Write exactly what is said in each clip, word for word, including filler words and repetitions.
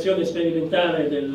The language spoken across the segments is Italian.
l'azione sperimentale del,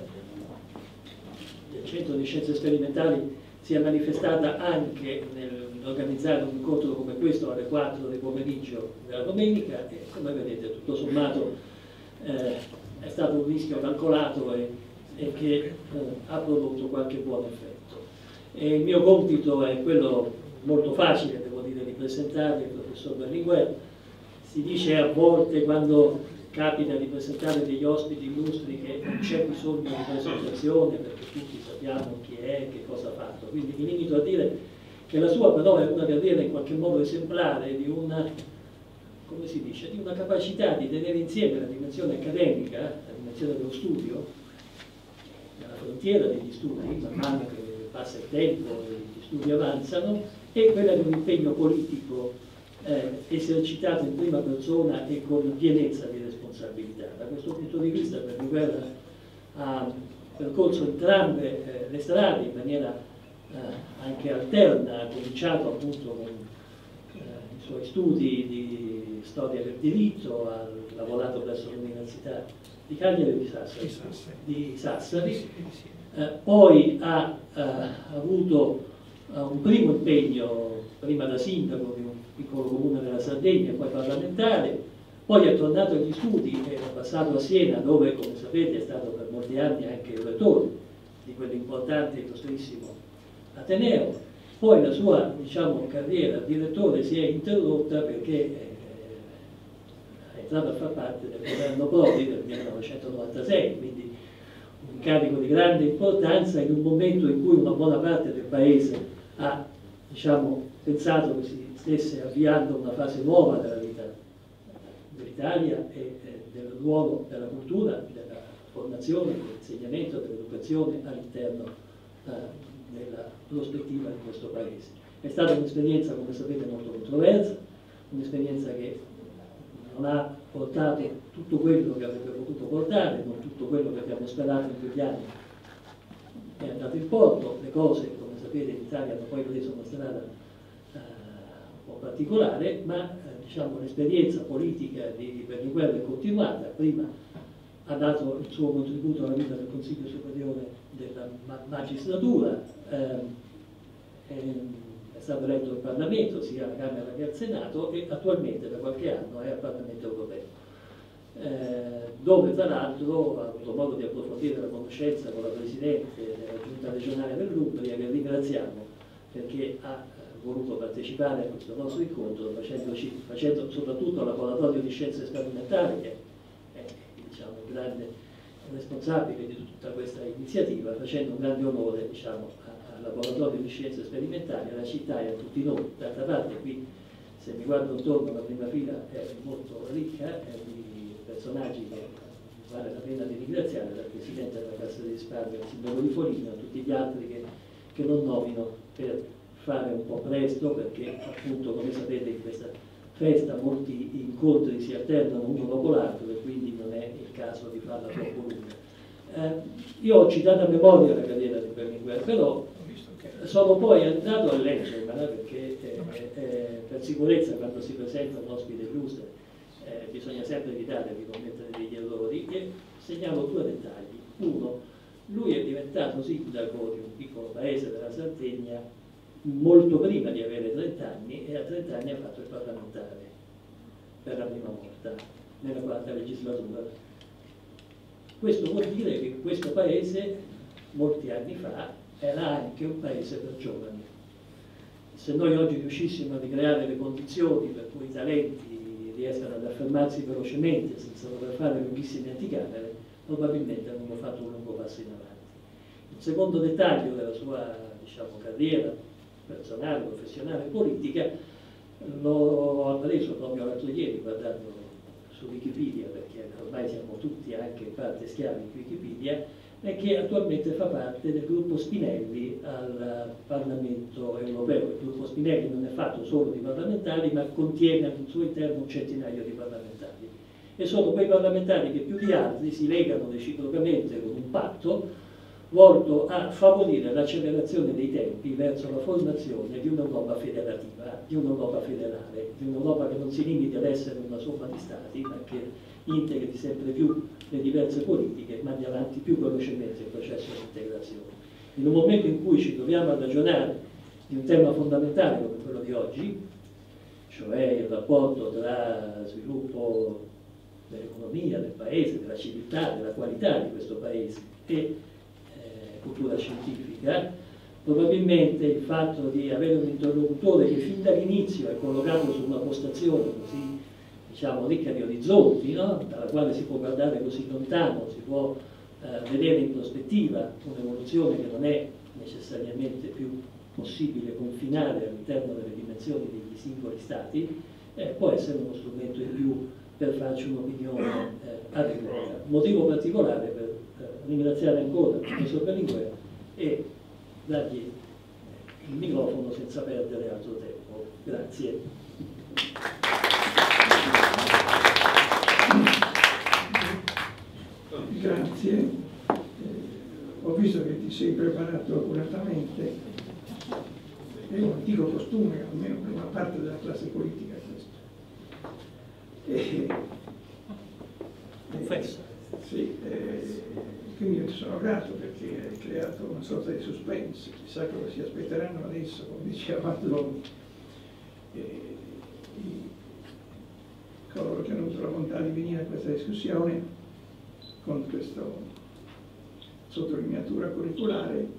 del Centro di Scienze Sperimentali sia manifestata anche nell'organizzare un incontro come questo alle quattro del pomeriggio della domenica, e come vedete tutto sommato eh, è stato un rischio calcolato e, e che eh, ha prodotto qualche buon effetto. E il mio compito è quello molto facile, devo dire, di presentare il professor Berlinguer. Si dice a volte, quando capita di presentare degli ospiti illustri, che non c'è bisogno di presentazione perché tutti sappiamo chi è, che cosa ha fatto. Quindi mi limito a dire che la sua però è una carriera in qualche modo esemplare di una, come si dice, di una capacità di tenere insieme la dimensione accademica, la dimensione dello studio, nella frontiera degli studi, man mano che passa il tempo e gli studi avanzano, e quella di un impegno politico eh, esercitato in prima persona e con pienezza di responsabilità. Da questo punto di vista Berlinguer ha percorso entrambe eh, le strade in maniera eh, anche alterna. Ha cominciato appunto con eh, i suoi studi di storia del diritto, ha lavorato presso l'Università di Cagliari e di Sassari, di Sassari. Eh, poi ha eh, avuto eh, un primo impegno, prima da sindaco di un piccolo comune della Sardegna, poi parlamentare, poi è tornato agli studi e è passato a Siena, dove, come sapete, è stato per molti anni anche il rettore di quell'importante e illustrissimo Ateneo. Poi la sua, diciamo, carriera di rettore si è interrotta perché eh, è entrato a far parte del governo Prodi del millenovecentonovantasei, quindi un incarico di grande importanza in un momento in cui una buona parte del Paese ha, diciamo, pensato che si stesse avviando una fase nuova della vita dell'Italia e eh, del ruolo della cultura, della formazione, dell'insegnamento, dell'educazione all'interno eh, della prospettiva di questo Paese. È stata un'esperienza, come sapete, molto controversa, un'esperienza che non ha portato tutto quello che avrebbe potuto portare, non tutto quello che abbiamo sperato in quegli anni è andato in porto. Le cose, come sapete, in Italia hanno poi preso una strada eh, un po' particolare, ma eh, diciamo, l'esperienza politica di Berlinguer è continuata. Prima ha dato il suo contributo alla vita del Consiglio Superiore della Magistratura, ehm, ehm, è stato eletto in Parlamento, sia alla Camera che al Senato, e attualmente da qualche anno è al Parlamento Europeo, eh, dove tra l'altro ha avuto modo di approfondire la conoscenza con la Presidente della Giunta regionale dell'Umbria, che ringraziamo perché ha voluto partecipare a questo nostro incontro, facendoci, facendo soprattutto il laboratorio di scienze sperimentali, che è, diciamo, il grande responsabile di tutta questa iniziativa, facendo un grande onore, diciamo, al laboratorio di scienze sperimentali, alla città e a tutti noi. D'altra parte qui, se mi guardo intorno, la prima fila è molto ricca, è di personaggi che vale la pena di ringraziare, dal Presidente della Cassa di Risparmio, al Sindaco di Foligno, a tutti gli altri che, che non nomino, per fare un po' presto, perché appunto, come sapete, in questa festa molti incontri si alternano uno dopo l'altro e quindi non è il caso di farla troppo lunga. Eh, io ho citato a memoria la carriera di Berlinguer, però sono poi andato a leggerla, perché eh, eh, per sicurezza, quando si presenta un ospite illustre, eh, bisogna sempre evitare di commettere degli errori, e segnalo due dettagli. Uno, lui è diventato sindaco di un piccolo paese della Sardegna molto prima di avere trent'anni, e a trent'anni ha fatto il parlamentare per la prima volta nella quarta legislatura. Questo vuol dire che questo paese molti anni fa era anche un paese per giovani. Se noi oggi riuscissimo a ricreare le condizioni per cui i talenti riescano ad affermarsi velocemente senza dover fare lunghissime anticamere, probabilmente avremmo fatto un lungo passo in avanti. Il secondo dettaglio della sua, diciamo, carriera personale, professionale e politica l'ho appreso proprio l'altro ieri guardando su Wikipedia, perché ormai siamo tutti anche in parte schiavi di Wikipedia, e che attualmente fa parte del gruppo Spinelli al Parlamento Europeo. Il gruppo Spinelli non è fatto solo di parlamentari, ma contiene al suo interno un centinaio di parlamentari, e sono quei parlamentari che più di altri si legano reciprocamente con un patto, volto a favorire l'accelerazione dei tempi verso la formazione di un'Europa federativa, di un'Europa federale, di un'Europa che non si limiti ad essere una somma di stati, ma che integri sempre più le diverse politiche, mandi avanti più velocemente il processo di integrazione. In un momento in cui ci troviamo a ragionare di un tema fondamentale come quello di oggi, cioè il rapporto tra sviluppo dell'economia, del paese, della civiltà, della qualità di questo paese e eh, cultura scientifica, probabilmente il fatto di avere un interlocutore che fin dall'inizio è collocato su una postazione così, diciamo, ricca di orizzonti, no? Dalla quale si può guardare così lontano, si può eh, vedere in prospettiva un'evoluzione che non è necessariamente più possibile confinare all'interno delle dimensioni degli singoli stati, eh, può essere uno strumento in più per farci un'opinione eh, adeguata. Motivo particolare per eh, ringraziare ancora il professor Berlinguer e dargli il microfono senza perdere altro tempo. Grazie. Grazie. Eh, ho visto che ti sei preparato accuratamente. È un antico costume, almeno per una parte della classe politica questo. E, Confesso. Eh, sì, eh, quindi io ti sono grato perché hai creato una sorta di suspense. Chissà cosa si aspetteranno adesso, come diceva Mazzoni. Eh, coloro che hanno avuto la bontà di venire a questa discussione con questa sottolineatura curriculare.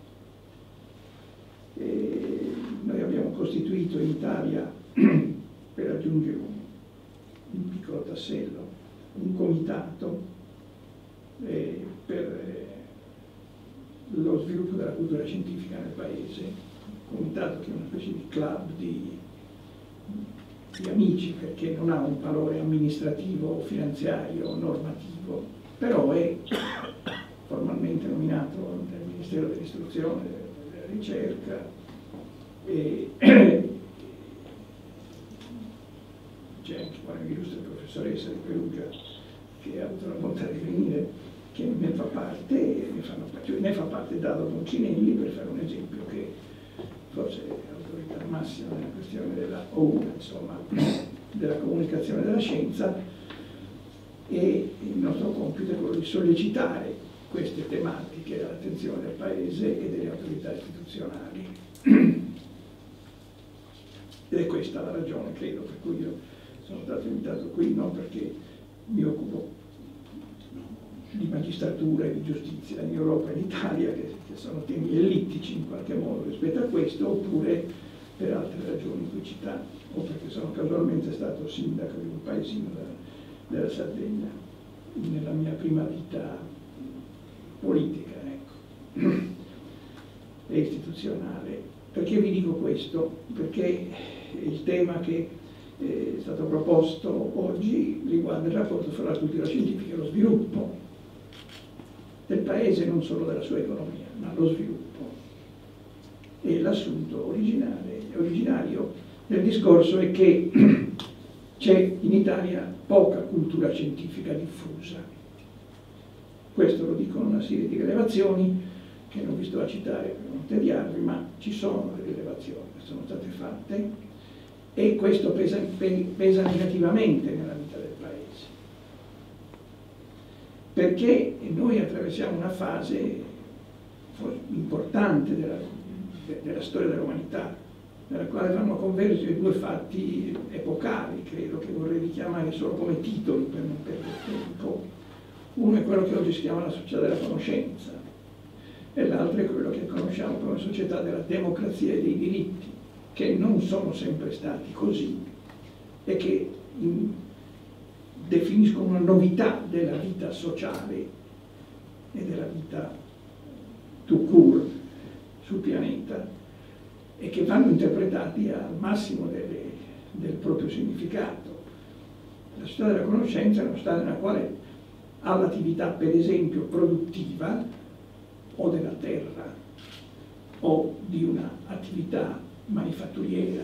E noi abbiamo costituito in Italia, per aggiungere un, un piccolo tassello, un comitato eh, per eh, lo sviluppo della cultura scientifica nel paese, un comitato che è una specie di club di, di amici, perché non ha un valore amministrativo, finanziario, normativo, però è formalmente nominato dal Ministero dell'Istruzione, della Ricerca, e c'è anche una illustre professoressa di Perugia che ha avuto la bontà di venire, che ne fa parte, ne, fanno, cioè ne fa parte Dado Boncinelli, per fare un esempio, che forse è l'autorità massima nella questione della O U, insomma, della comunicazione della scienza, e il nostro compito è quello di sollecitare queste tematiche all'attenzione del Paese e delle autorità istituzionali. Ed è questa la ragione, credo, per cui io sono stato invitato qui, non perché mi occupo di magistratura e di giustizia in Europa e in Italia, che, che sono temi ellittici in qualche modo rispetto a questo, oppure per altre ragioni qui citate, o perché sono casualmente stato sindaco di un paesino della, della Sardegna nella mia prima vita politica, ecco, e istituzionale. Perché vi dico questo? Perché il tema che è stato proposto oggi riguarda il rapporto fra la cultura scientifica e lo sviluppo del Paese, non solo della sua economia, ma lo sviluppo. E l'assunto originario del discorso è che c'è in Italia poca cultura scientifica diffusa. Questo lo dicono una serie di rilevazioni che non vi sto a citare per non tediarvi, ma ci sono delle rilevazioni che sono state fatte e questo pesa, pesa negativamente nella vita del Paese. Perché noi attraversiamo una fase importante della, della storia dell'umanità, nella quale vanno a convergere due fatti epocali, credo, che vorrei richiamare solo come titoli per non perdere tempo. Uno è quello che oggi si chiama la società della conoscenza, e l'altro è quello che conosciamo come società della democrazia e dei diritti, che non sono sempre stati così e che in, definiscono una novità della vita sociale e della vita tout court sul pianeta, e che vanno interpretati al massimo delle, del proprio significato. La società della conoscenza è una società nella quale all'attività, per esempio, produttiva o della terra o di un'attività manifatturiera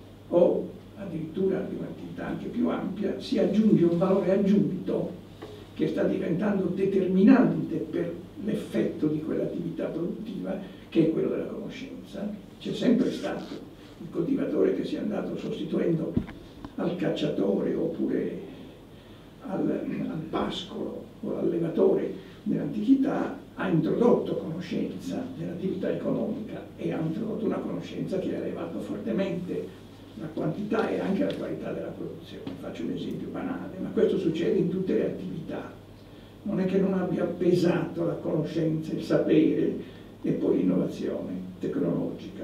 o addirittura di un'attività anche più ampia si aggiunge un valore aggiunto che sta diventando determinante per l'effetto di quell'attività produttiva, che è quello della conoscenza. C'è sempre stato il coltivatore che si è andato sostituendo al cacciatore oppure al, al pascolo o all'allevatore nell'antichità, ha introdotto conoscenza nell'attività economica e ha introdotto una conoscenza che ha elevato fortemente la quantità e anche la qualità della produzione. Faccio un esempio banale, ma questo succede in tutte le attività. Non è che non abbia pesato la conoscenza, il sapere e poi l'innovazione tecnologica.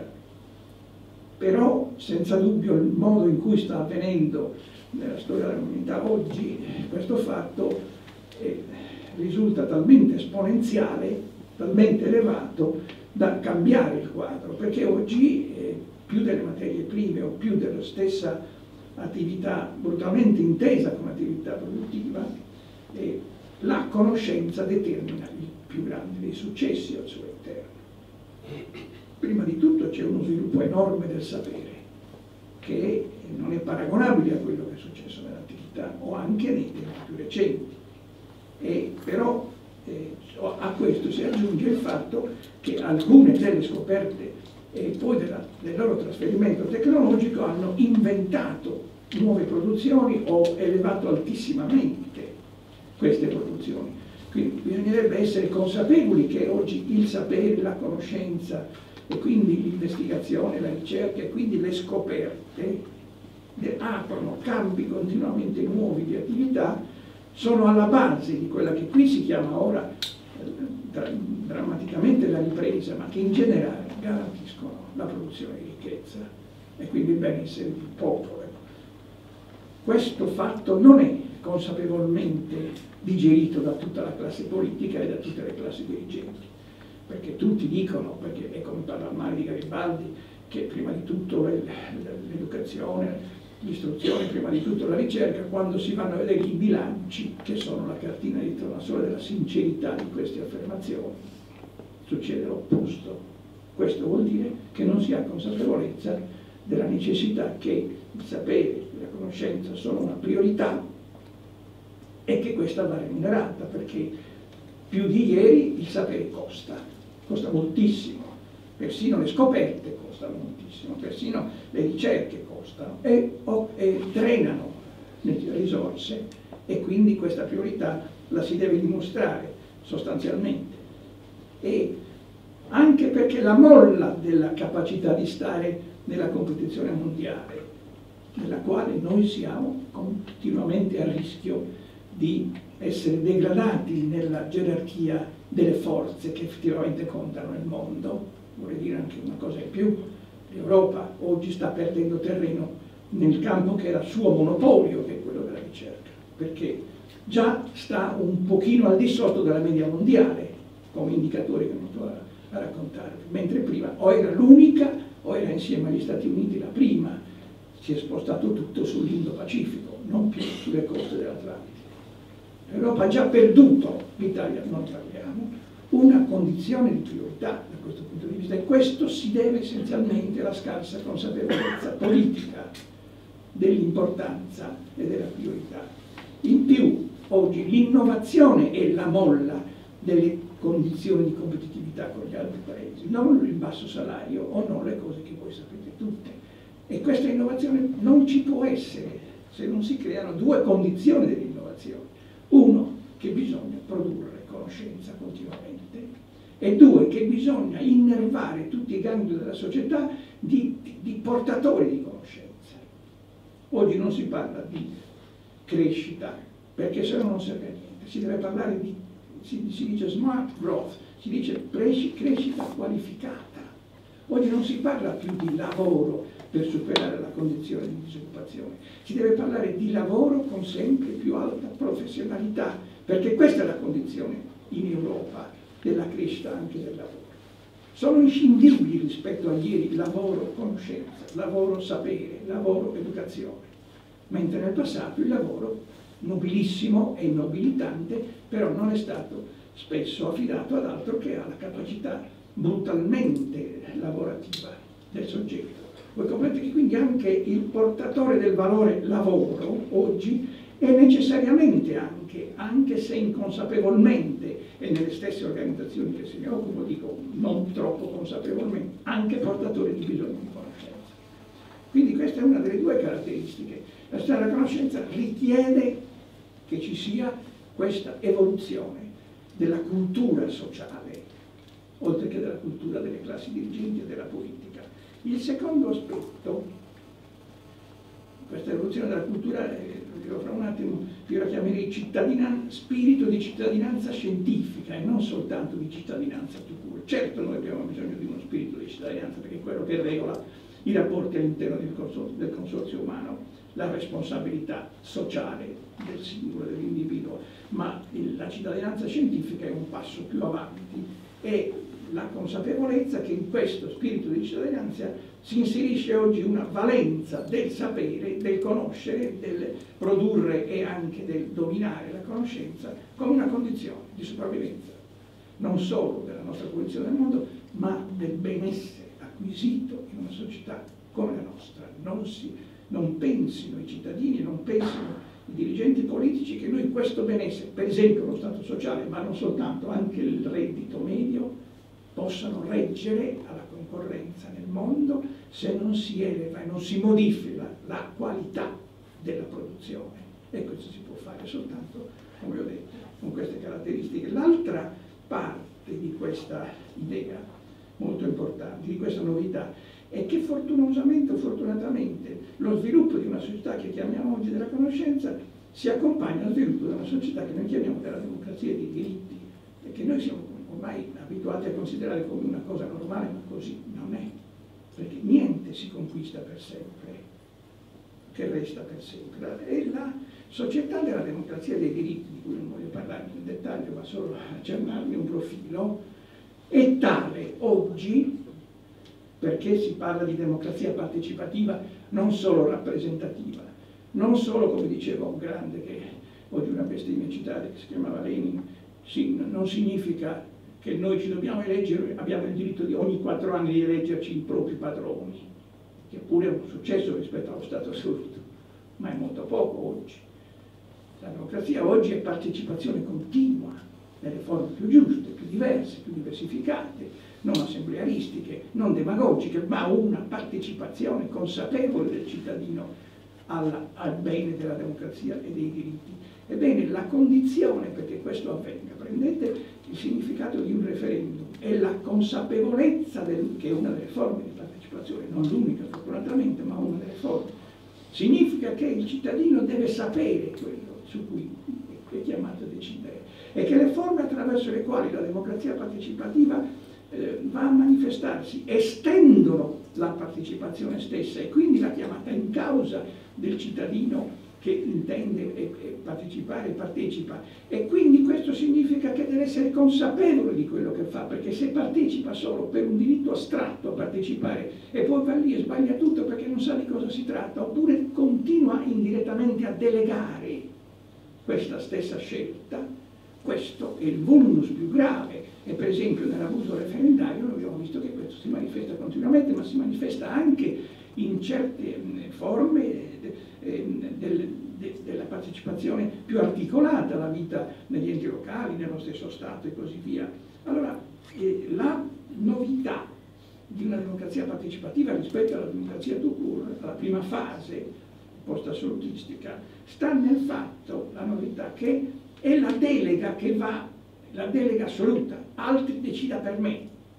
Però, senza dubbio, il modo in cui sta avvenendo nella storia dell'umanità oggi, questo fatto eh, risulta talmente esponenziale, talmente elevato, da cambiare il quadro, perché oggi eh, più delle materie prime o più della stessa attività brutalmente intesa come attività produttiva, eh, la conoscenza determina il più grande dei successi al suo interno. Prima di tutto c'è uno sviluppo enorme del sapere, che non è paragonabile a quello che è successo nell'antichità o anche nei tempi più recenti. E però eh, a questo si aggiunge il fatto che alcune delle scoperte e poi della, del loro trasferimento tecnologico hanno inventato nuove produzioni o elevato altissimamente queste produzioni. Quindi bisognerebbe essere consapevoli che oggi il sapere, la conoscenza e quindi l'investigazione, la ricerca e quindi le scoperte aprono campi continuamente nuovi di attività, sono alla base di quella che qui si chiama ora eh, drammaticamente la ripresa, ma che in generale garantiscono la produzione di ricchezza e quindi il benessere del popolo. Questo fatto non è consapevolmente digerito da tutta la classe politica e da tutte le classi dirigenti, perché tutti dicono, perché è come parla male di Garibaldi, che prima di tutto l'educazione, l'istruzione, prima di tutto la ricerca, quando si vanno a vedere i bilanci, che sono la cartina di tornasole della sincerità di queste affermazioni, succede l'opposto. Questo vuol dire che non si ha consapevolezza della necessità che il sapere e la conoscenza sono una priorità e che questa va remunerata, perché più di ieri il sapere costa, costa moltissimo, persino le scoperte costano moltissimo, persino le ricerche costano e, o, e drenano le risorse, e quindi questa priorità la si deve dimostrare sostanzialmente. E anche perché la molla della capacità di stare nella competizione mondiale, nella quale noi siamo continuamente a rischio di essere degradati nella gerarchia delle forze che effettivamente contano nel mondo. Vorrei dire anche una cosa in più: l'Europa oggi sta perdendo terreno nel campo che era suo monopolio, che è quello della ricerca, perché già sta un pochino al di sotto della media mondiale come indicatore che non sto a, a raccontarvi, mentre prima o era l'unica o era insieme agli Stati Uniti la prima. Si è spostato tutto sull'Indo-Pacifico, non più sulle coste dell'Atlantico. L'Europa ha già perduto, l'Italia non parliamo, una condizione di priorità da questo punto di vista, e questo si deve essenzialmente alla scarsa consapevolezza politica dell'importanza e della priorità. In più, oggi l'innovazione è la molla delle condizioni di competitività con gli altri paesi, non il basso salario o non le cose che voi sapete tutte. E questa innovazione non ci può essere se non si creano due condizioni dell'innovazione. Uno, che bisogna produrre conoscenza continuamente, e due, che bisogna innervare tutti i gangli della società di, di, di portatori di conoscenza. Oggi non si parla di crescita, perché se no non serve a niente. Si deve parlare di, si, si dice smart growth, si dice crescita qualificata. Oggi non si parla più di lavoro per superare la condizione di disoccupazione, si deve parlare di lavoro con sempre più alta professionalità, perché questa è la condizione in Europa della crescita anche del lavoro. Sono inscindibili rispetto a ieri lavoro conoscenza, lavoro sapere, lavoro educazione, mentre nel passato il lavoro, nobilissimo e nobilitante, però non è stato spesso affidato ad altro che alla capacità brutalmente lavorativa del soggetto. Voi comprendete che quindi anche il portatore del valore lavoro oggi e necessariamente anche, anche se inconsapevolmente, e nelle stesse organizzazioni che se ne occupo dico non troppo consapevolmente, anche portatore di bisogno di conoscenza. Quindi questa è una delle due caratteristiche. La società della conoscenza richiede che ci sia questa evoluzione della cultura sociale, oltre che della cultura delle classi dirigenti e della politica. Il secondo aspetto, questa evoluzione della cultura, eh, lo dirò fra un attimo, io la chiamerei spirito di cittadinanza scientifica e non soltanto di cittadinanza tout court. Certo noi abbiamo bisogno di uno spirito di cittadinanza perché è quello che regola i rapporti all'interno del consorzio, del consorzio umano, la responsabilità sociale del singolo, dell'individuo, ma il, la cittadinanza scientifica è un passo più avanti e la consapevolezza che in questo spirito di cittadinanza si inserisce oggi una valenza del sapere, del conoscere, del produrre e anche del dominare la conoscenza come una condizione di sopravvivenza, non solo della nostra posizione nel mondo, ma del benessere acquisito in una società come la nostra. Non, si, non pensino i cittadini, non pensino i dirigenti politici che noi questo benessere, per esempio lo Stato sociale, ma non soltanto, anche il reddito medio, possano reggere alla concorrenza nel mondo se non si eleva e non si modifica la qualità della produzione. E questo si può fare soltanto, come ho detto, con queste caratteristiche. L'altra parte di questa idea, molto importante, di questa novità, è che fortunosamente o fortunatamente lo sviluppo di una società che chiamiamo oggi della conoscenza si accompagna al sviluppo di una società che noi chiamiamo della democrazia e dei diritti, e che noi siamo ormai abituati a considerare come una cosa normale, ma così non è, perché niente si conquista per sempre, che resta per sempre. E la società della democrazia e dei diritti, di cui non voglio parlare in dettaglio, ma solo accennarmi un profilo, è tale oggi, perché si parla di democrazia partecipativa, non solo rappresentativa, non solo, come diceva un grande che oggi una bestemmia citata, che si chiamava Lenin, sì, non significa che noi ci dobbiamo eleggere, abbiamo il diritto di ogni quattro anni di eleggerci i propri padroni, che pure è un successo rispetto allo Stato assoluto, ma è molto poco oggi. La democrazia oggi è partecipazione continua nelle forme più giuste, più diverse, più diversificate, non assemblearistiche, non demagogiche, ma una partecipazione consapevole del cittadino alla, al bene della democrazia e dei diritti. Ebbene, la condizione perché questo avvenga, prendete il significato di un referendum, è la consapevolezza del, che è una delle forme di partecipazione, non l'unica fortunatamente, ma una delle forme. Significa che il cittadino deve sapere quello su cui è chiamato a decidere e che le forme attraverso le quali la democrazia partecipativa eh, va a manifestarsi estendono la partecipazione stessa e quindi la chiamata in causa del cittadino che intende e, e partecipare e partecipa, e quindi questo significa che deve essere consapevole di quello che fa, perché se partecipa solo per un diritto astratto a partecipare e poi va lì e sbaglia tutto perché non sa di cosa si tratta, oppure continua indirettamente a delegare questa stessa scelta, questo è il vulnus più grave. E per esempio nell'abuso referendario abbiamo visto che questo si manifesta continuamente, ma si manifesta anche in certe forme del, de, della partecipazione più articolata alla vita negli enti locali, nello stesso Stato e così via. Allora, eh, la novità di una democrazia partecipativa rispetto alla democrazia tout court, alla prima fase post-assolutistica, sta nel fatto, la novità, che è la delega che va, la delega assoluta, altri decida per me,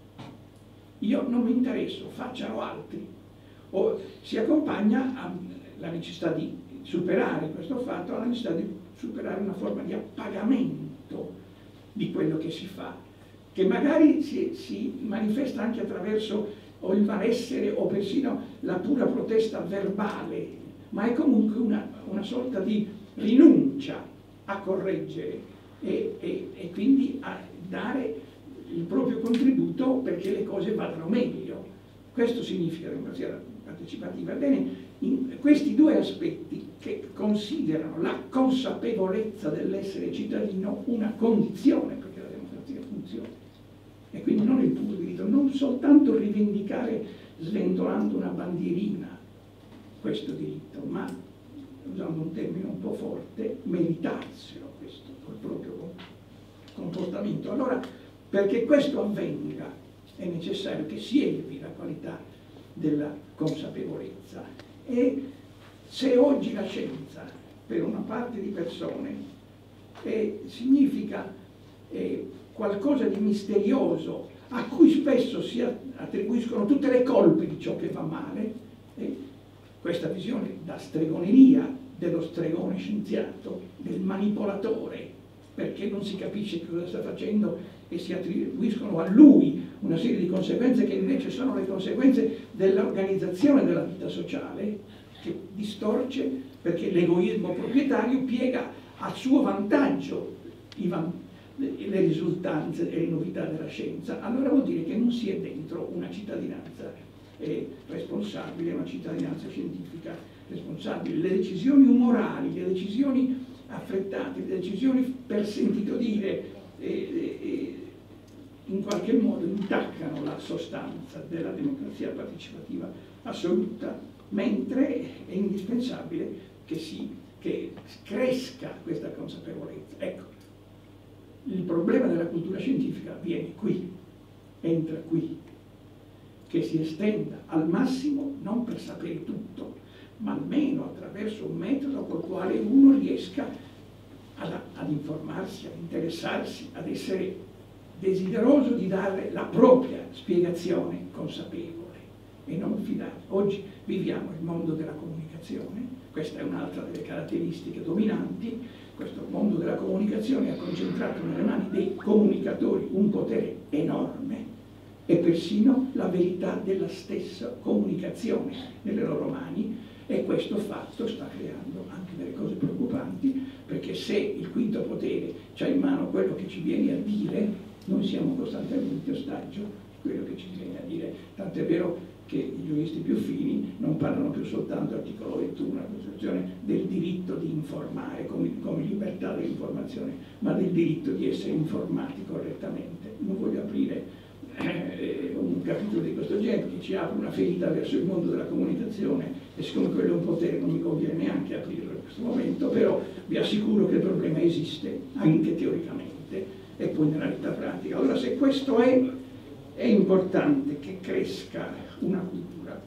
io non mi interesso, facciano altri, o si accompagna alla necessità di superare questo fatto, alla necessità di superare una forma di appagamento di quello che si fa, che magari si, si manifesta anche attraverso o il malessere o persino la pura protesta verbale, ma è comunque una, una sorta di rinuncia a correggere e, e, e quindi a dare il proprio contributo perché le cose vadano meglio. Questo significa democrazia partecipativa. Ebbene, in questi due aspetti che considerano la consapevolezza dell'essere cittadino una condizione perché la democrazia funzioni, e quindi non il puro diritto, non soltanto rivendicare sventolando una bandierina questo diritto, ma usando un termine un po' forte, meritarselo questo col proprio comportamento. Allora, perché questo avvenga è necessario che si elevi la qualità della consapevolezza, e se oggi la scienza per una parte di persone eh, significa eh, qualcosa di misterioso a cui spesso si attribuiscono tutte le colpe di ciò che va male, eh, questa visione da stregoneria dello stregone scienziato, del manipolatore, perché non si capisce che cosa sta facendo e si attribuiscono a lui una serie di conseguenze che invece sono le conseguenze dell'organizzazione della vita sociale, che distorce perché l'egoismo proprietario piega a suo vantaggio i van le risultanze e le novità della scienza. Allora vuol dire che non si è dentro una cittadinanza eh, responsabile, una cittadinanza scientifica responsabile. Le decisioni umorali, le decisioni affrettate, le decisioni per sentito dire eh, eh, in qualche modo intaccano la sostanza della democrazia partecipativa assoluta, mentre è indispensabile che si che cresca questa consapevolezza. Ecco, il problema della cultura scientifica viene qui, entra qui, che si estenda al massimo non per sapere tutto, ma almeno attraverso un metodo col quale uno riesca ad, ad informarsi, ad interessarsi, ad essere desideroso di dare la propria spiegazione consapevole e non fidare. Oggi viviamo il mondo della comunicazione, questa è un'altra delle caratteristiche dominanti. Questo mondo della comunicazione ha concentrato nelle mani dei comunicatori un potere enorme e persino la verità della stessa comunicazione nelle loro mani, e questo fatto sta creando anche delle cose preoccupanti, perché se il quinto potere ha in mano quello che ci viene a dire, noi siamo costantemente ostaggio di quello che ci viene a dire, tant'è vero che i giuristi più fini non parlano più soltanto articolo ventuno, la Costituzione, del diritto di informare come, come libertà dell'informazione, ma del diritto di essere informati correttamente. Non voglio aprire eh, un capitolo di questo genere che ci apre una ferita verso il mondo della comunicazione, e siccome quello è un potere non mi conviene neanche aprirlo in questo momento, però vi assicuro che il problema esiste anche teoricamente e poi nella vita pratica. Allora, se questo è, è importante che cresca una cultura.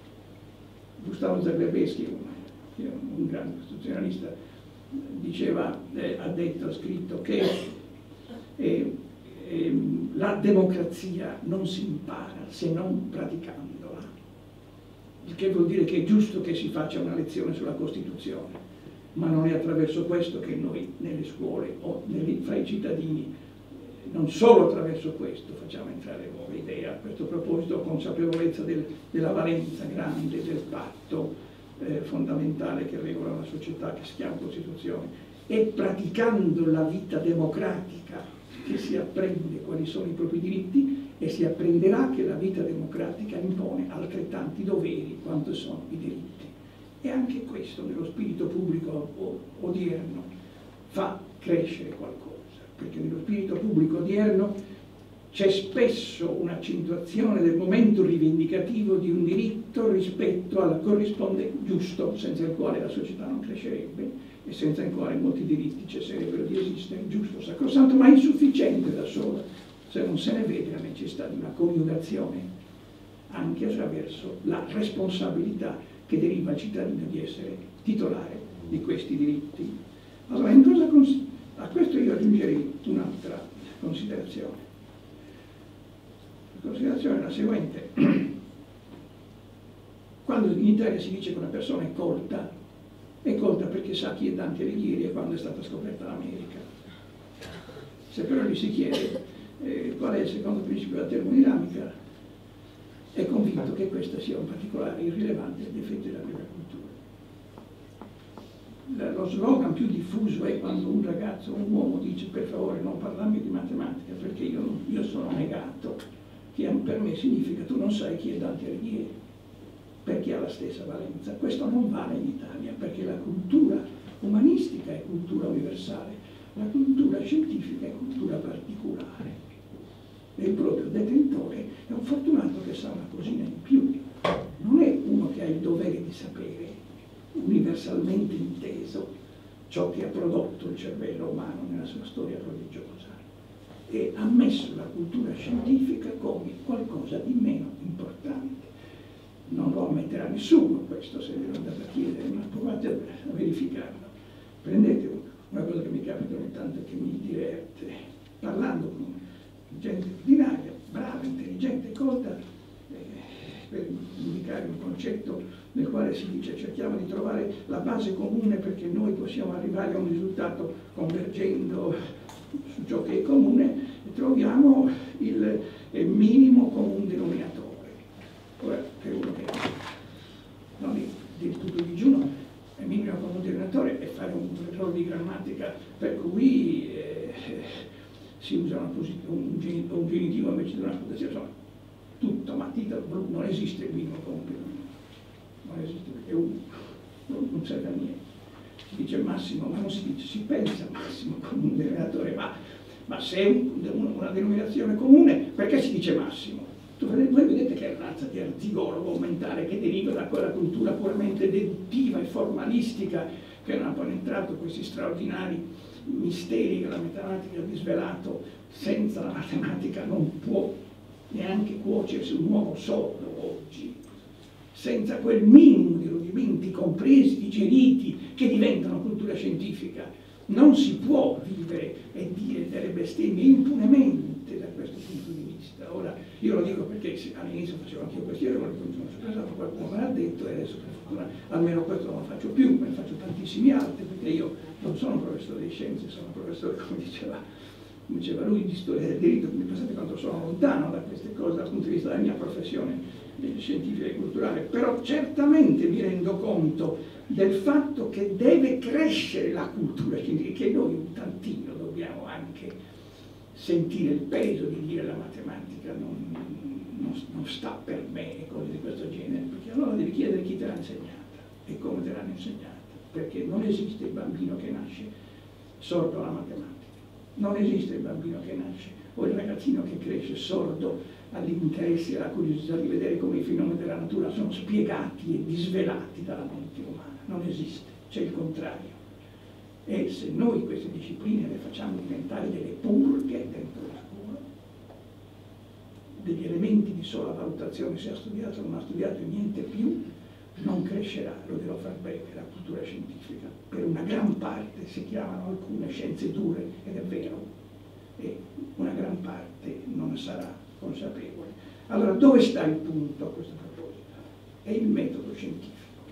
Gustavo Zagrebelsky, un, un grande costituzionalista, diceva, eh, ha detto, ha scritto che eh, eh, la democrazia non si impara se non praticandola, il che vuol dire che è giusto che si faccia una lezione sulla Costituzione, ma non è attraverso questo che noi nelle scuole o nelle, fra i cittadini, non solo attraverso questo facciamo entrare nuove idee. A questo proposito, consapevolezza del, della valenza grande del patto eh, fondamentale che regola una società che si chiama Costituzione, e praticando la vita democratica che si apprende quali sono i propri diritti, e si apprenderà che la vita democratica impone altrettanti doveri quanto sono i diritti. E anche questo nello spirito pubblico odierno fa crescere qualcosa, perché nello spirito pubblico odierno c'è spesso un'accentuazione del momento rivendicativo di un diritto rispetto al corrispondente giusto, senza il quale la società non crescerebbe e senza il quale molti diritti cesserebbero di esistere, giusto, sacrosanto, ma insufficiente da solo, se non se ne vede la necessità di una coniugazione anche attraverso la responsabilità che deriva al cittadino di essere titolare di questi diritti. Allora, in cosa consiste? A questo io aggiungerei un'altra considerazione. La considerazione è la seguente. Quando in Italia si dice che una persona è colta, è colta perché sa chi è Dante Alighieri e quando è stata scoperta l'America. Se però gli si chiede eh, qual è il secondo principio della termodinamica, è convinto che questo sia un particolare irrilevante difetto della propria cultura. Lo slogan più diffuso è quando un ragazzo, un uomo dice per favore non parlarmi di matematica perché io, non, io sono negato, che per me significa tu non sai chi è Dante Alighieri, perché ha la stessa valenza. Questo non vale in Italia, perché la cultura umanistica è cultura universale, la cultura scientifica è cultura particolare, e il proprio detentore è un fortunato che sa una cosina in più, non è uno che ha il dovere di sapere, universalmente inteso ciò che ha prodotto il cervello umano nella sua storia prodigiosa e ha messo la cultura scientifica come qualcosa di meno importante. Non lo ammetterà nessuno questo, se ve lo andate a chiedere, ma provate a verificarlo. Prendete una cosa che mi capita ogni tanto e che mi diverte, parlando con gente ordinaria, brava, intelligente, colta, eh, per indicare un concetto nel quale si dice cerchiamo di trovare la base comune perché noi possiamo arrivare a un risultato convergendo su ciò che è comune e troviamo il, il minimo comune denominatore. Ora, per uno che non è del tutto digiuno, il minimo comune denominatore è fare un errore di grammatica per cui eh, si usa una un, un genitivo invece di una posizione, insomma, tutto matita blu, non esiste il minimo comune denominatore, non esiste perché è uno, non serve a niente. Si dice massimo, ma non si dice, si pensa massimo comune denominatore, ma, ma se è un, una denominazione comune, perché si dice massimo? Voi vedete che è una razza di artigologo mentale che deriva da quella cultura puramente deduttiva e formalistica che non ha penetrato questi straordinari misteri che la matematica ha disvelato. Senza la matematica non può neanche cuocersi un uovo sodo oggi, senza quel minimo di rudimenti compresi, digeriti, che diventano cultura scientifica. Non si può vivere e dire delle bestemmie impunemente da questo punto di vista. Ora, io lo dico perché all'inizio facevo anche io questi errori, poi mi sono sorpreso, qualcuno me l'ha detto e adesso per fortuna almeno questo non lo faccio più, me ne faccio tantissimi altri, perché io non sono professore di scienze, sono professore, come diceva, come diceva lui, di storia del diritto, quindi pensate quanto sono lontano da queste cose dal punto di vista della mia professione scientifica e culturale, però certamente mi rendo conto del fatto che deve crescere la cultura scientifica, che noi un tantino dobbiamo anche sentire il peso di dire la matematica non, non, non sta per me e cose di questo genere, perché allora devi chiedere chi te l'ha insegnata e come te l'hanno insegnata, perché non esiste il bambino che nasce sordo alla matematica, non esiste il bambino che nasce o il ragazzino che cresce sordo all'interesse e alla curiosità di vedere come i fenomeni della natura sono spiegati e disvelati dalla mente umana. Non esiste, c'è il contrario. E se noi queste discipline le facciamo diventare delle purghe dentro la scuola, degli elementi di sola valutazione, se ha studiato o non ha studiato e niente più, non crescerà, lo devo far breve, la cultura scientifica. Per una gran parte si chiamano alcune scienze dure, ed è vero, e una gran parte non sarà consapevole. Allora, dove sta il punto a questo proposito? È il metodo scientifico.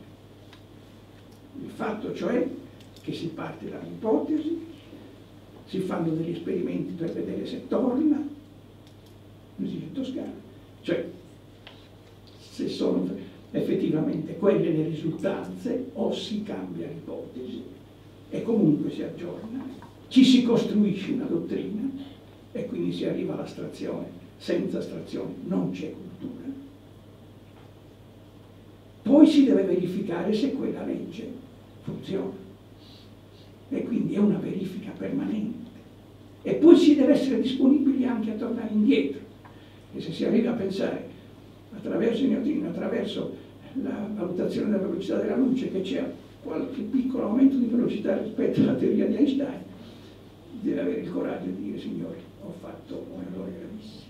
Il fatto cioè che si parte da un'ipotesi, si fanno degli esperimenti per vedere se torna, così in Toscana, cioè se sono effettivamente quelle le risultanze o si cambia l'ipotesi e comunque si aggiorna, ci si costruisce una dottrina e quindi si arriva all'astrazione. Senza astrazione non c'è cultura. Poi si deve verificare se quella legge funziona e quindi è una verifica permanente e poi si deve essere disponibili anche a tornare indietro e se si arriva a pensare attraverso i neutrini, attraverso la valutazione della velocità della luce che c'è qualche piccolo aumento di velocità rispetto alla teoria di Einstein, deve avere il coraggio di dire signori, ho fatto un errore gravissimo,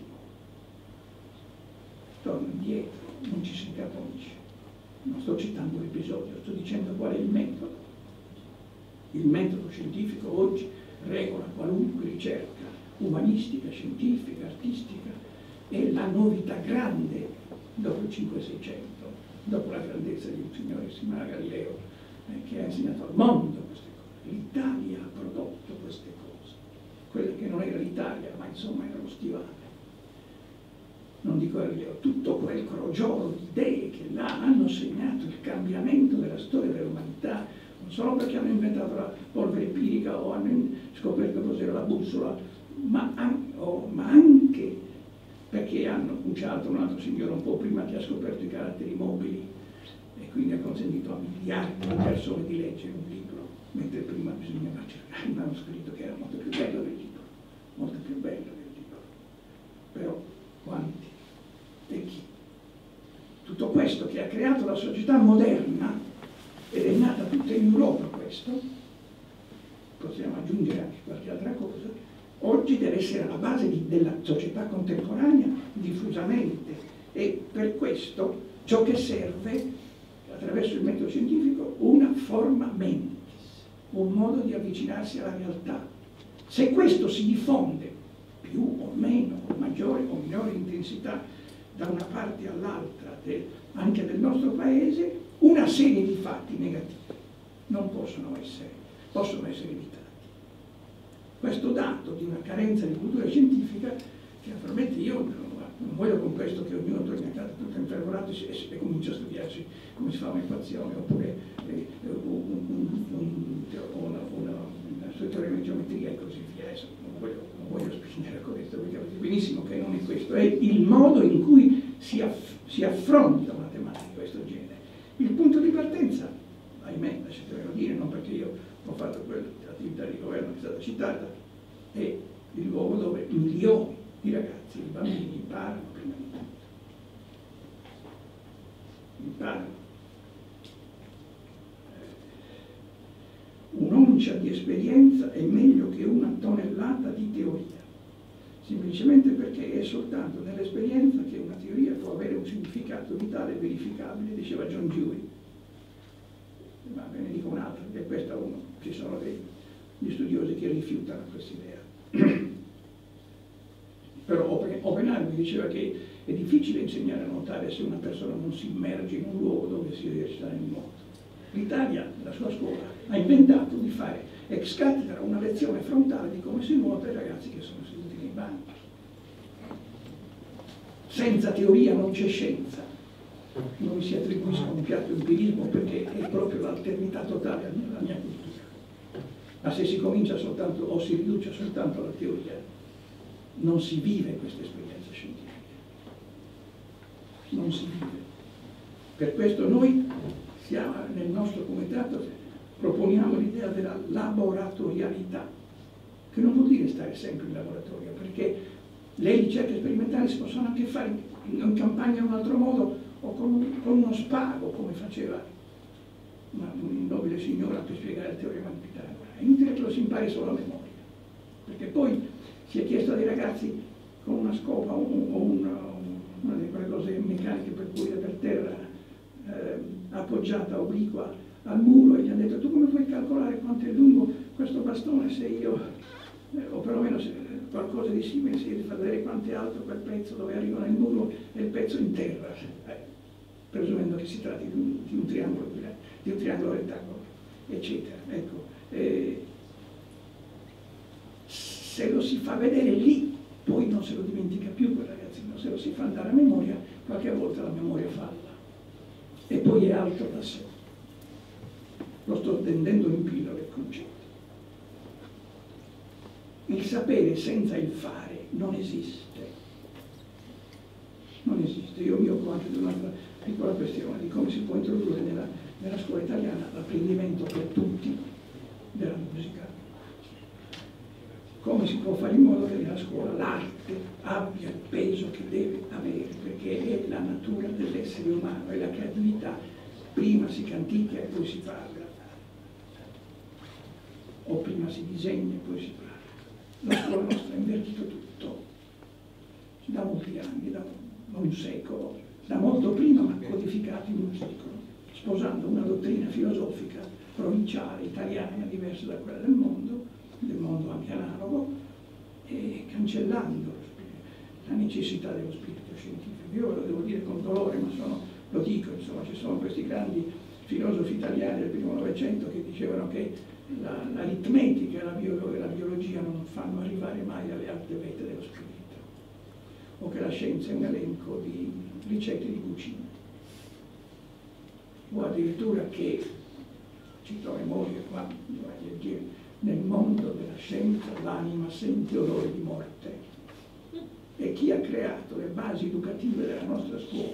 torno indietro, non ci si capisce. Non sto citando l'episodio, sto dicendo qual è il metodo. Il metodo scientifico oggi regola qualunque ricerca umanistica, scientifica, artistica, è la novità grande dopo il cinquecento, dopo la grandezza di un signore Simone Galileo eh, che ha insegnato al mondo queste cose. L'Italia ha prodotto queste cose, quelle che non era l'Italia, ma insomma era lo stivale. Non dico Galileo, tutto quel crogiolo di idee che là hanno segnato il cambiamento della storia dell'umanità, non solo perché hanno inventato la polvere empirica o hanno scoperto cos'era la bussola, ma, an oh, ma anche perché hanno cuciato un altro signore un po' prima che ha scoperto i caratteri mobili e quindi ha consentito a miliardi di persone di leggere un libro, mentre prima bisognava cercare il manoscritto che era molto più bello del libro, molto più bello del libro. Però quanti e chi? Tutto questo che ha creato la società moderna ed è essere alla base di, della società contemporanea diffusamente, e per questo ciò che serve attraverso il metodo scientifico una forma mentis, un modo di avvicinarsi alla realtà. Se questo si diffonde più o meno, con maggiore o minore intensità da una parte all'altra de, anche del nostro paese, una serie di fatti negativi non possono essere, possono essere evitati. Questo dato di una carenza di cultura scientifica, che naturalmente io non voglio con questo che ognuno torni a casa tutto infervorato e, e comincia a studiarsi come si fa un'equazione, oppure eh, un, un, un, una, una, una teorema di geometria e così via. Adesso non voglio, non voglio spingere con questo, perché capite benissimo che non è questo, è il modo in cui si, aff si affronta una tematica di questo genere. Il punto di partenza, ahimè, lasciatemelo dire, non perché io ho fatto quell'attività di governo che è stata citata, è il luogo dove milioni di ragazzi, di bambini imparano prima di tutto. Imparano. Un'oncia di esperienza è meglio che una tonnellata di teoria, semplicemente perché è soltanto nell'esperienza che una teoria può avere un significato vitale e verificabile, diceva John Dewey. Ma ve ne dico un'altra, e questa uno, ci sono degli studiosi che rifiutano questa idea. Però Oppenheimer diceva che è difficile insegnare a nuotare se una persona non si immerge in un luogo dove si esercita nel nuoto. L'Italia, la sua scuola, ha inventato di fare ex cattedra una lezione frontale di come si nuota ai ragazzi che sono seduti nei banchi. Senza teoria non c'è scienza. Non mi si attribuisca un piatto empirismo, perché è proprio l'alternità totale alla mia cultura. Ma se si comincia soltanto o si riduce soltanto alla teoria, non si vive questa esperienza scientifica. Non si vive. Per questo noi siamo, nel nostro comitato proponiamo l'idea della laboratorialità, che non vuol dire stare sempre in laboratorio, perché le ricerche sperimentali si possono anche fare in campagna in un altro modo, o con, un, con uno spago, come faceva una, un nobile signora per spiegare il teorema di Pitagora. È inutile che lo si impari solo a memoria, perché poi si è chiesto a dei ragazzi con una scopa o un, un, una di quelle cose meccaniche per pulire per terra, eh, appoggiata obliqua al muro, e gli hanno detto: tu come puoi calcolare quanto è lungo questo bastone se io, eh, o perlomeno se, qualcosa di simile, se devi far vedere quanto è alto quel pezzo dove arriva nel muro e il pezzo in terra, eh, presumendo che si tratti di un, di un triangolo, di un triangolo rettangolo, eccetera. Ecco, eh, se lo si fa vedere lì, poi non se lo dimentica più quel ragazzino. Se lo si fa andare a memoria, qualche volta la memoria falla e poi è altro da sé. Lo sto tendendo in pillole il concetto. Il sapere senza il fare non esiste. Non esiste. Io mi occupo anche di un'altra piccola questione, di come si può introdurre nella, nella scuola italiana l'apprendimento per tutti della musica. Come si può fare in modo che nella scuola l'arte abbia il peso che deve avere, perché è la natura dell'essere umano, è la creatività. Prima si canticchia e poi si parla, o prima si disegna e poi si parla. La scuola nostra ha invertito tutto, da molti anni, da un secolo, da molto prima, ma codificato in un secolo, sposando una dottrina filosofica provinciale, italiana, diversa da quella del mondo, del mondo anche analogo, e cancellando la necessità dello spirito scientifico. Io lo devo dire con dolore, ma sono, lo dico, insomma, ci sono questi grandi filosofi italiani del primo Novecento che dicevano che l'aritmetica e la, biolo la biologia non fanno arrivare mai alle alte vette dello spirito, o che la scienza è un elenco di ricette di cucina, o addirittura che, cito a memoria qua, nel mondo della scienza l'anima sente odore di morte, e chi ha creato le basi educative della nostra scuola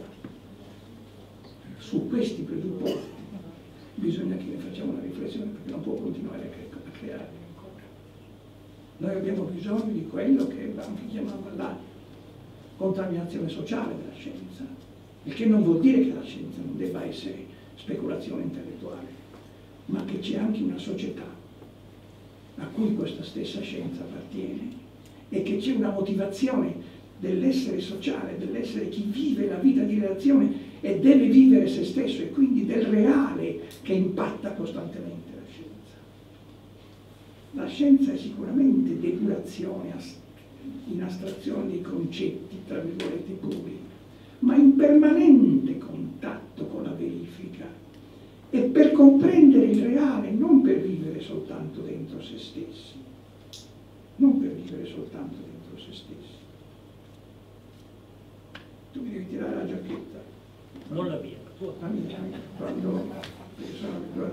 su questi presupposti bisogna che ne facciamo una riflessione, perché non può continuare a, cre a crearli ancora. Noi abbiamo bisogno di quello che anche chiamava la contaminazione sociale della scienza, il che non vuol dire che la scienza non debba essere speculazione intellettuale, ma che c'è anche una società a cui questa stessa scienza appartiene e che c'è una motivazione dell'essere sociale, dell'essere chi vive la vita di relazione e deve vivere se stesso, e quindi del reale che impatta costantemente la scienza. La scienza è sicuramente depurazione in astrazione dei concetti, tra virgolette, puri, ma in permanente contatto con la verifica, e per comprendere il reale, non per vivere soltanto dentro se stessi, non per vivere soltanto dentro se stessi. Tu mi devi tirare la giacchetta. Non la mia, la mia. Quando sono,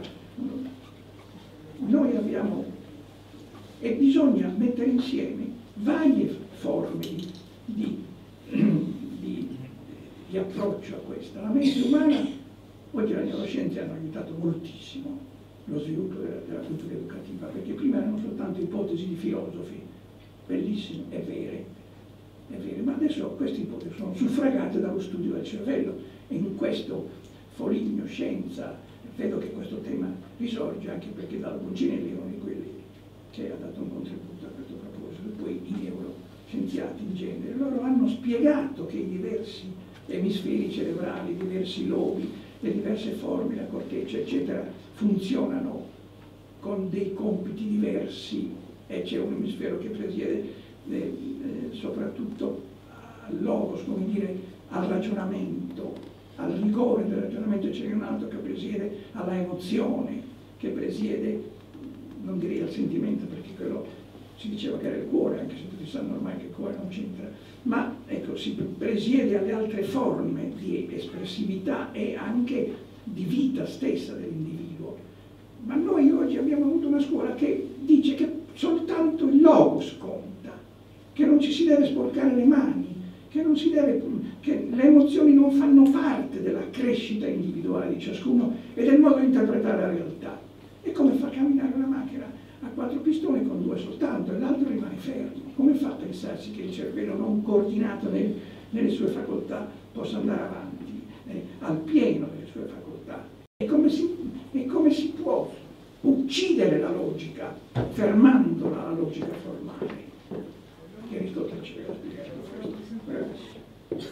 noi abbiamo, e bisogna mettere insieme varie forme di, di, di, di approccio a questa. La mente umana, oggi le neuroscienze hanno aiutato moltissimo lo sviluppo della, della cultura educativa, perché prima erano soltanto ipotesi di filosofi, bellissime e vere, è vero, ma adesso queste ipotesi sono suffragate dallo studio del cervello, e in questo foligno scienza vedo che questo tema risorge, anche perché Dal Boncinelli è uno di quelli che ha dato un contributo a questo proposito, e poi i neuroscienziati in genere. Loro hanno spiegato che i diversi emisferi cerebrali, i diversi lobi, le diverse forme, la corteccia, eccetera, funzionano con dei compiti diversi, e c'è un emisfero che presiede eh, eh, soprattutto al logos, come dire, al ragionamento, al rigore del ragionamento, e c'è un altro che presiede alla emozione, che presiede, non direi al sentimento, perché quello si diceva che era il cuore, anche se tutti sanno ormai che il cuore non c'entra, ma ecco, si presiede alle altre forme di espressività e anche di vita stessa dell'individuo. Ma noi oggi abbiamo avuto una scuola che dice che soltanto il logos conta, che non ci si deve sporcare le mani, che, non si deve, che le emozioni non fanno parte della crescita individuale di ciascuno e del modo di interpretare la realtà. È come far camminare una macchina a quattro pistoni con due soltanto, e l'altro rimane fermo. Come fa a pensarsi che il cervello non coordinato nel, nelle sue facoltà possa andare avanti eh, al pieno delle sue facoltà? E come si, e come si può uccidere la logica fermandola alla logica formale? Che Aristotele ci aveva spiegato questo.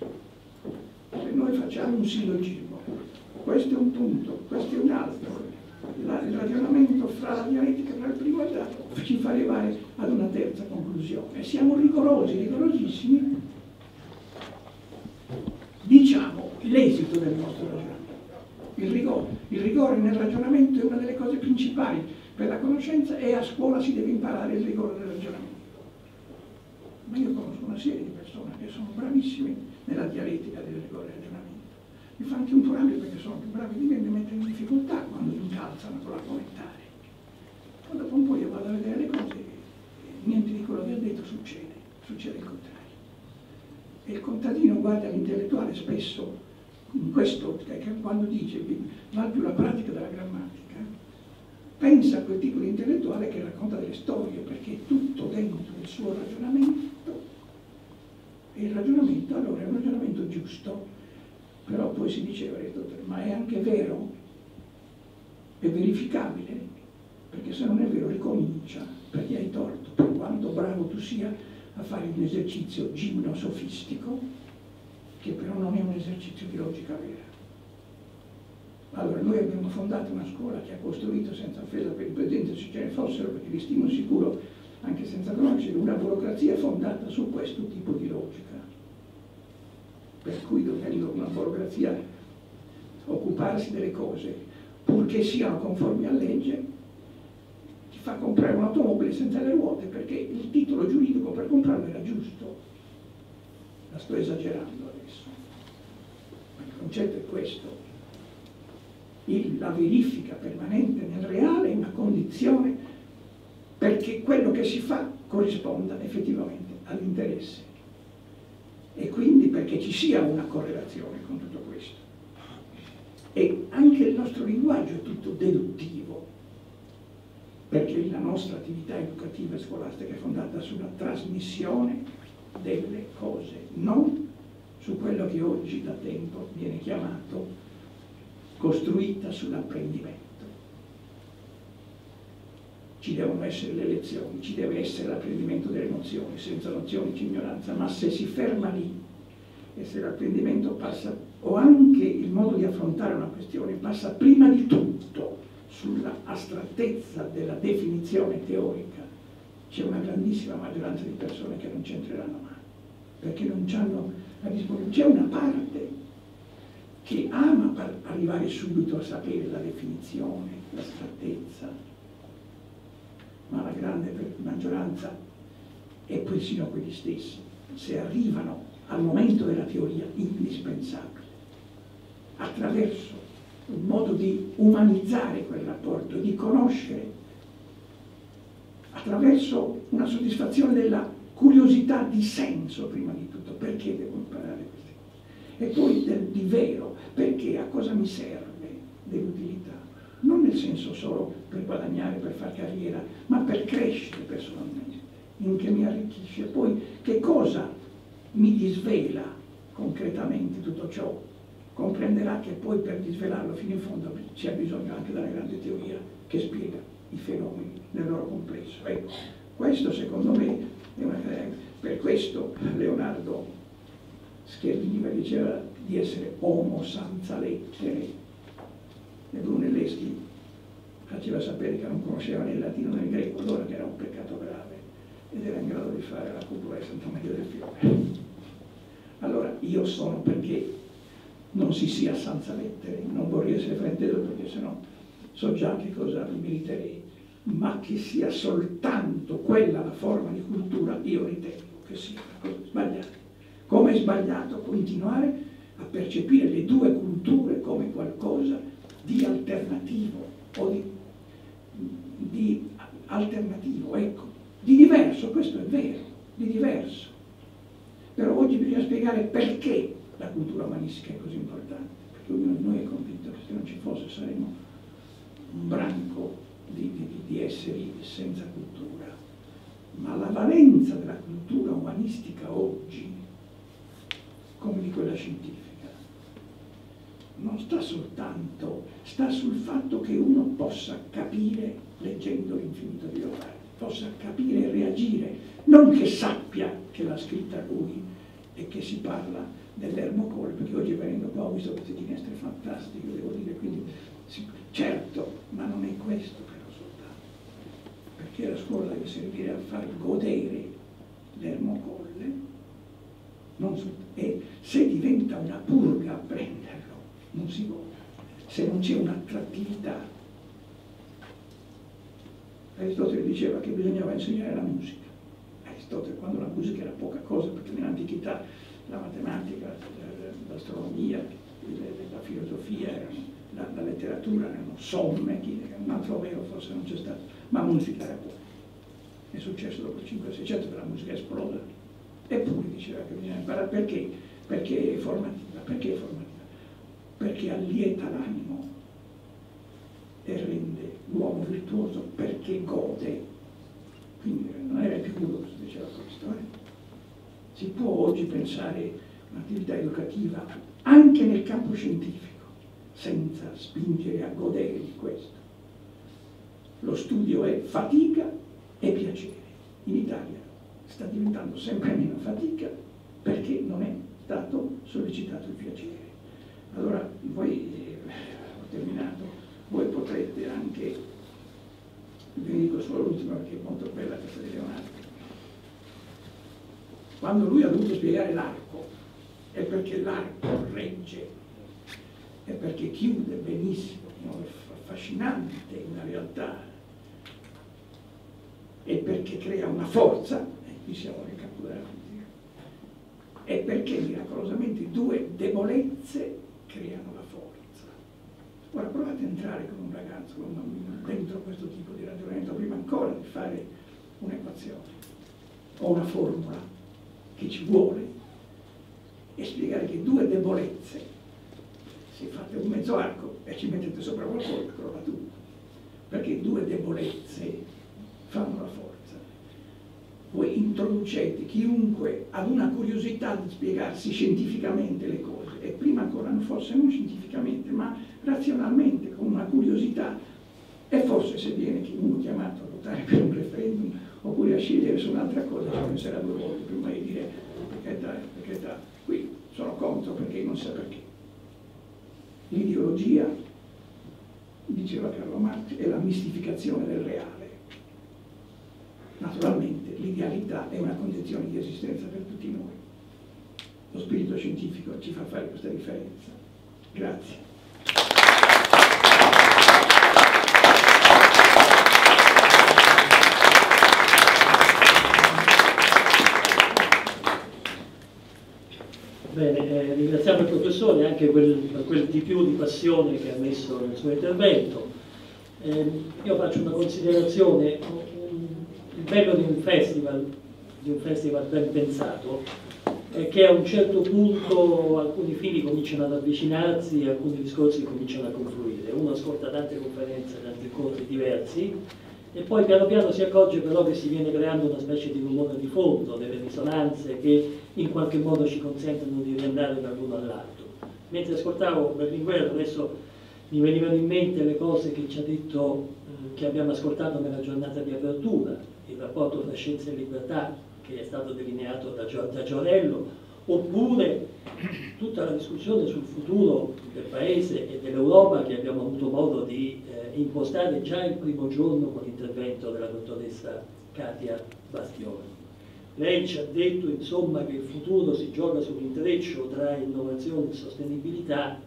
Se noi facciamo un sillogismo, questo è un punto, questo è un altro, la, il ragionamento fra la dialettica tra il primo e il dato ci fa arrivare ad una terza conclusione. Siamo rigorosi, rigorosissimi, diciamo l'esito del nostro ragionamento. Il rigore, il rigore nel ragionamento è una delle cose principali per la conoscenza, e a scuola si deve imparare il rigore del ragionamento. Ma io conosco una serie di persone che sono bravissime nella dialettica del rigore del ragionamento. Mi fa anche un po' rabbia, perché sono più bravi di me, mi mettono in difficoltà quando mi incalzano con l'argomentare. Ma dopo un po' io vado a vedere le cose e niente di quello che ha detto succede, succede il contrario. E il contadino guarda l'intellettuale spesso in questo, che quando dice vale più la pratica della grammatica, pensa a quel tipo di intellettuale che racconta delle storie, perché è tutto dentro il suo ragionamento, e il ragionamento allora è un ragionamento giusto. Però poi si diceva, ma è anche vero? È verificabile? Perché se non è vero ricomincia, perché hai torto, per quanto bravo tu sia a fare un esercizio gimnosofistico, che però non è un esercizio di logica vera. Allora, noi abbiamo fondato una scuola che ha costruito, senza offesa per il presente, se ce ne fossero, perché li stimo sicuro, anche senza conoscere, una burocrazia fondata su questo tipo di logica. Per cui dovendo una burocrazia occuparsi delle cose, purché siano conformi a legge, ti fa comprare un'automobile senza le ruote, perché il titolo giuridico per comprarlo era giusto. La sto esagerando adesso. Ma il concetto è questo. Il, la verifica permanente nel reale è una condizione perché quello che si fa corrisponda effettivamente all'interesse, e quindi perché ci sia una correlazione con tutto questo. E anche il nostro linguaggio è tutto deduttivo, perché la nostra attività educativa e scolastica è fondata sulla trasmissione delle cose, non su quello che oggi da tempo viene chiamato costruita sull'apprendimento. Ci ci devono essere le lezioni, ci deve essere l'apprendimento delle nozioni, senza nozioni c'è ignoranza, ma se si ferma lì e se l'apprendimento passa, o anche il modo di affrontare una questione passa prima di tutto sulla astrattezza della definizione teorica, c'è una grandissima maggioranza di persone che non c'entreranno mai, perché non hanno la disponibilità. C'è una parte che ama arrivare subito a sapere la definizione, l'astrattezza, ma la grande maggioranza, e persino quelli stessi, se arrivano al momento della teoria indispensabile, attraverso un modo di umanizzare quel rapporto, di conoscere, attraverso una soddisfazione della curiosità di senso, prima di tutto, perché devo imparare queste cose, e poi del di vero, perché, a cosa mi serve, dell'utilità, non nel senso solo per guadagnare, per fare carriera, ma per crescere personalmente, in che mi arricchisce, poi che cosa mi disvela concretamente tutto ciò. Comprenderà che poi per disvelarlo fino in fondo c'è bisogno anche della grande teoria che spiega i fenomeni nel loro complesso. Ecco, questo secondo me è una... Per questo Leonardo Scherniva diceva di essere homo senza lettere, e Brunelleschi faceva sapere che non conosceva né il latino né il greco, allora che era un peccato grave, ed era in grado di fare la cupola di Santa Maria del Fiore. Allora io sono perché non si sia senza lettere, non vorrei essere frainteso perché sennò so già che cosa mi meriterei, ma che sia soltanto quella la forma di cultura, io ritengo che sia una cosa sbagliata. Come è sbagliato continuare a percepire le due culture come qualcosa di alternativo, o di, di alternativo, ecco, di diverso, questo è vero, di diverso. Però oggi bisogna spiegare perché la cultura umanistica è così importante, perché ognuno di noi è convinto che se non ci fosse saremmo un branco di, di, di esseri senza cultura. Ma la valenza della cultura umanistica oggi, come di quella scientifica, non sta soltanto, sta sul fatto che uno possa capire leggendo l'infinito di Leopardi, possa capire e reagire, non che sappia che l'ha scritta lui e che si parla dell'Ermocol, perché oggi venendo qua ho visto queste finestre fantastiche, devo dire, quindi sì, certo, ma non è questo però soltanto, perché la scuola deve servire a far godere l'Ermocolle, non so, e se diventa una purga a prenderlo, non si gode, se non c'è un'attrattività. Aristotele diceva che bisognava insegnare la musica. Aristotele, quando la musica era poca cosa, perché nell'antichità la matematica, l'astronomia, la filosofia, la, la letteratura erano somme, un altro vero forse non c'è stato, ma musica era poca. È successo dopo il cinquecento seicento che la musica esplosa. Eppure diceva che bisogna imparare. Perché? Perché è formativa. Perché è formativa? Perché allieta l'animo e rende l'uomo virtuoso, perché gode. Quindi non era più curioso, diceva questo. Eh? Si può oggi pensare un'attività educativa anche nel campo scientifico, senza spingere a godere di questo. Lo studio è fatica e piacere. In Italia sta diventando sempre meno fatica perché non è stato sollecitato il piacere. Allora, voi, eh, ho terminato, voi potrete anche, vi dico solo l'ultima perché è molto bella questa di Leonardo. Quando lui ha dovuto spiegare l'arco, è perché l'arco regge, è perché chiude benissimo, no? È affascinante una realtà, è perché crea una forza, e qui siamo nel campo della fisica, è perché miracolosamente due debolezze creano la forza. Ora provate a entrare con un ragazzo, con un bambino, dentro questo tipo di ragionamento, prima ancora di fare un'equazione o una formula che ci vuole, e spiegare che due debolezze, se fate un mezzo arco e ci mettete sopra qualcosa, crolla tutto, perché due debolezze fanno la forza. Voi introducete chiunque ad una curiosità di spiegarsi scientificamente le cose, e prima ancora forse non scientificamente, ma razionalmente, con una curiosità, e forse se viene uno chiamato votare per un referendum oppure a scegliere su un'altra cosa, ci penserà due volte prima di dire perché da, perché da. Qui sono contro perché non sa perché. L'ideologia, diceva Carlo Marx, è la mistificazione del reale. Naturalmente l'idealità è una condizione di esistenza per tutti noi. Lo spirito scientifico ci fa fare questa differenza. Grazie. Bene, eh, ringraziamo il professore anche quel, per quel di più di passione che ha messo nel suo intervento. Eh, io faccio una considerazione. Il bello di un festival, di un festival ben pensato, è che a un certo punto alcuni fili cominciano ad avvicinarsi e alcuni discorsi cominciano a confluire. Uno ascolta tante conferenze, tanti incontri diversi, e poi piano piano si accorge però che si viene creando una specie di rumore di fondo, delle risonanze che in qualche modo ci consentono di riandare dall'uno all'altro. Mentre ascoltavo Berlinguer adesso mi venivano in mente le cose che ci ha detto, eh, che abbiamo ascoltato nella giornata di apertura, il rapporto tra scienza e libertà che è stato delineato da, Gio, da Giorello, oppure tutta la discussione sul futuro del Paese e dell'Europa che abbiamo avuto modo di eh, impostare già il primo giorno con l'intervento della dottoressa Katia Bastioni. Lei ci ha detto insomma che il futuro si gioca sull'intreccio tra innovazione e sostenibilità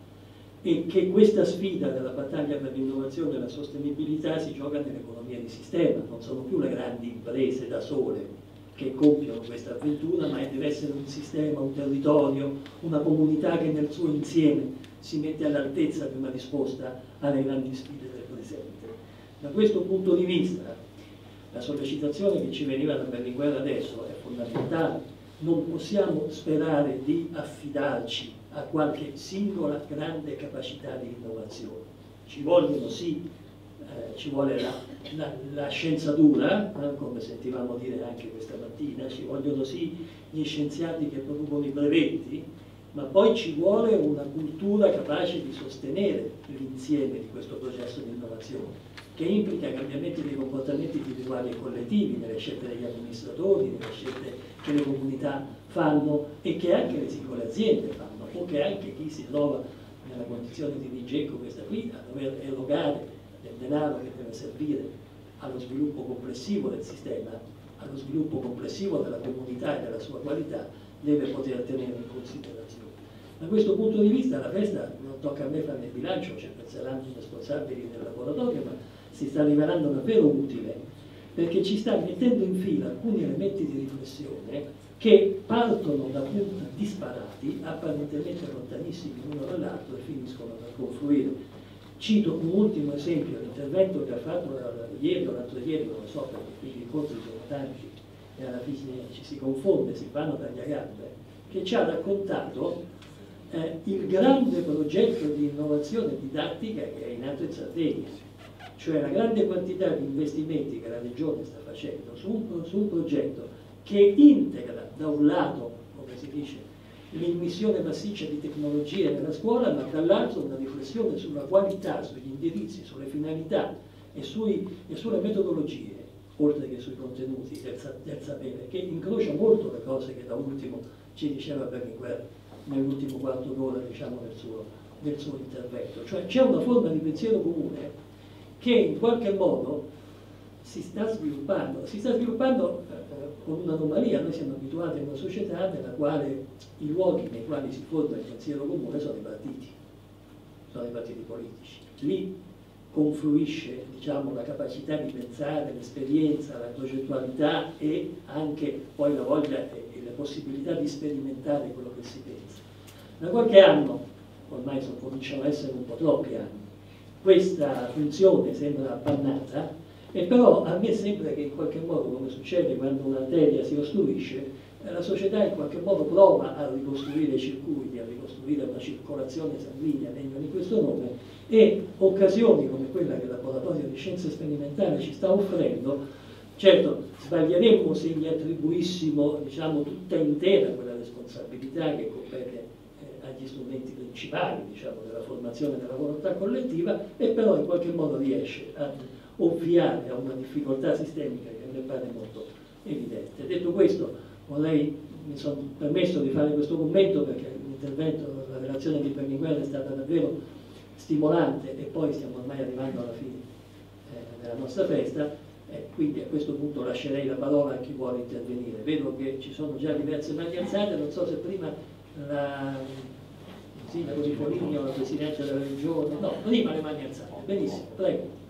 e che questa sfida della battaglia per l'innovazione e la sostenibilità si gioca nell'economia di sistema. Non sono più le grandi imprese da sole che compiono questa avventura, ma deve essere un sistema, un territorio, una comunità che nel suo insieme si mette all'altezza di una risposta alle grandi sfide del presente. Da questo punto di vista la sollecitazione che ci veniva da Berlinguer adesso è fondamentale. Non possiamo sperare di affidarci a qualche singola grande capacità di innovazione. Ci vogliono sì, eh, ci vuole la, la, la scienza dura, eh, come sentivamo dire anche questa mattina, ci vogliono sì gli scienziati che producono i brevetti, ma poi ci vuole una cultura capace di sostenere l'insieme di questo processo di innovazione, che implica cambiamenti dei comportamenti individuali e collettivi, nelle scelte degli amministratori, nelle scelte che le comunità fanno e che anche le singole aziende fanno, o che anche chi si trova nella condizione di Digecco, questa qui, a dover erogare del denaro che deve servire allo sviluppo complessivo del sistema, allo sviluppo complessivo della comunità e della sua qualità, deve poter tenere in considerazione. Da questo punto di vista la festa non tocca a me fare il bilancio, ci penseranno i responsabili del laboratorio, ma si sta rivelando davvero utile, perché ci sta mettendo in fila alcuni elementi di riflessione che partono da punti disparati, apparentemente lontanissimi l'uno dall'altro e finiscono per confluire. Cito un ultimo esempio, l'intervento che ha fatto ieri o l'altro ieri, non lo so perché qui gli incontri sono tanti e alla fine ci si confonde, Silvano Tagliagambe, che ci ha raccontato eh, il grande progetto di innovazione didattica che è in atto in Sardegna, cioè la grande quantità di investimenti che la Regione sta facendo su un, su un progetto che integra da un lato, come si dice, l'immissione massiccia di tecnologie nella scuola, ma dall'altro una riflessione sulla qualità, sugli indirizzi, sulle finalità e, sui, e sulle metodologie, oltre che sui contenuti del, del sapere, che incrocia molto le cose che da ultimo ci diceva Berlinguer nell'ultimo quarto d'ora, diciamo, del suo, del suo intervento. Cioè c'è una forma di pensiero comune che in qualche modo si sta sviluppando, si sta sviluppando eh, con un'anomalia. Noi siamo abituati a una società nella quale i luoghi nei quali si forma il pensiero comune sono i partiti, sono i partiti politici. Lì confluisce, diciamo, la capacità di pensare, l'esperienza, la progettualità e anche poi la voglia e, e le possibilità di sperimentare quello che si pensa. Da qualche anno, ormai sono, cominciano a essere un po' troppi anni, questa funzione sembra abbandonata, e però a me sembra che in qualche modo, come succede quando un'arteria si ostruisce, la società in qualche modo prova a ricostruire i circuiti, a ricostruire una circolazione sanguigna degna di questo nome, e occasioni come quella che il laboratorio di scienze sperimentali ci sta offrendo, certo sbaglieremmo se gli attribuissimo, diciamo, tutta intera quella responsabilità che compete eh, agli strumenti principali, diciamo, della formazione della volontà collettiva, e però in qualche modo riesce a ovviare a una difficoltà sistemica che mi pare molto evidente. Detto questo, vorrei, mi sono permesso di fare questo commento perché l'intervento, la relazione di Berlinguer è stata davvero stimolante e poi stiamo ormai arrivando alla fine eh, della nostra festa e quindi a questo punto lascerei la parola a chi vuole intervenire. Vedo che ci sono già diverse mani alzate, non so se prima la, il sindaco di Foligno, la Presidente della Regione, no, prima le mani alzate, benissimo, prego.